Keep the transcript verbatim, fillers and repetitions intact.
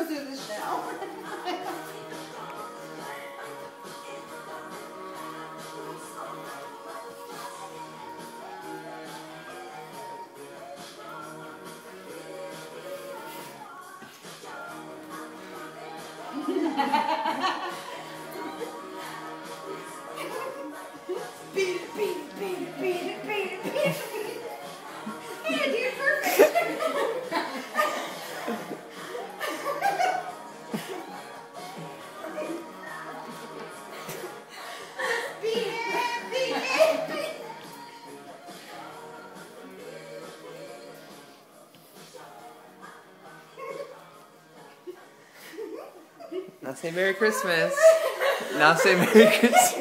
do this now. Beat it, beat it, beat it, beat it, beat it, beat it. Yeah, dude, perfect. Beat it, beat it, beat it. Now say Merry Christmas. Now say Merry Christmas.